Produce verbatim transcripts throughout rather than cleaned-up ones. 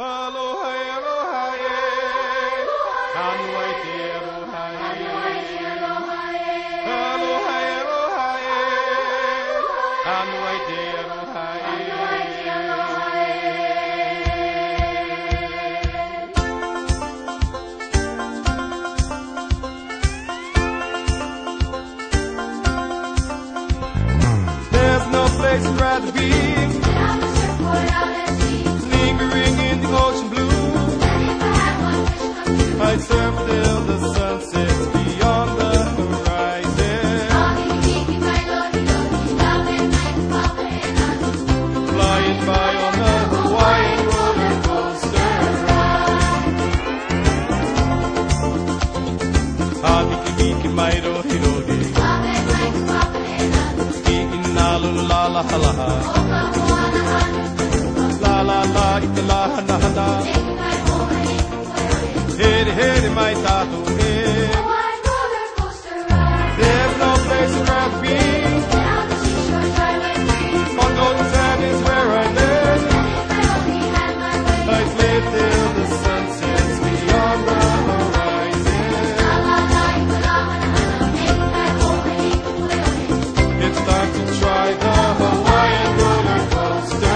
Aloha, aloha, anuaiti, aloha, aloha, aloha, anuaiti, aloha. There's no place I'd rather be. Lingering in the ocean blue, I'd surf till the sun sets beyond the horizon. Flying by on the Hawaiian roller coaster ride. Hiki mai rohi rohi, hiki na lulu la la ha la ha. La la la, ita la hana hana. Heri heri mai tatu he. There's no place I'd rather be. On golden sand is where I live. I'd live till the sun sets beyond the horizon. It's time to try the Hawaiian roller coaster.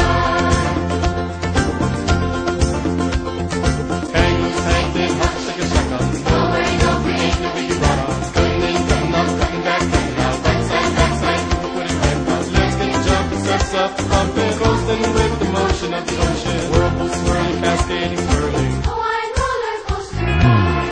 Up, pumping, coasting with the motion of the ocean. Whirlpool swirling, cascading, swirling. Hawaiian roller coaster ride.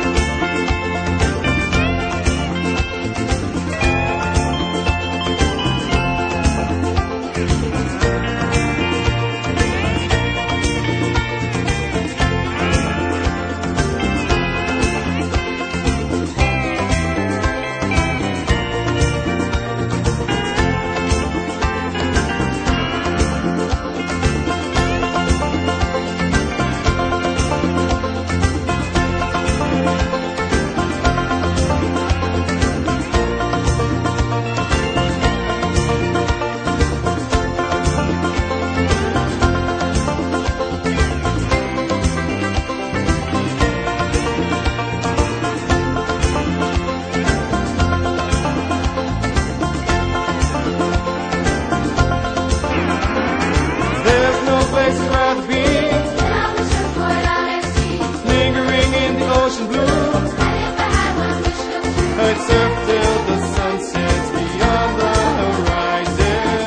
Lingering in the ocean blue, I'd surf till the sun sets beyond the horizon.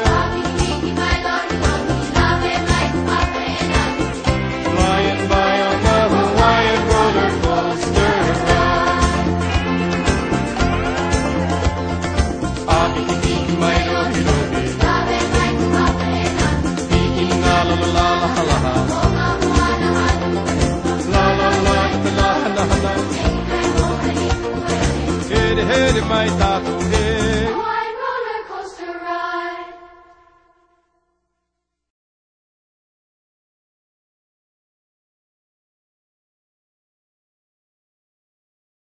Flying by on the Hawaiian roller coaster ride. Akikiki mai rohi rohi, hiki na la la la la ha la ha. Heri heri mai tatu.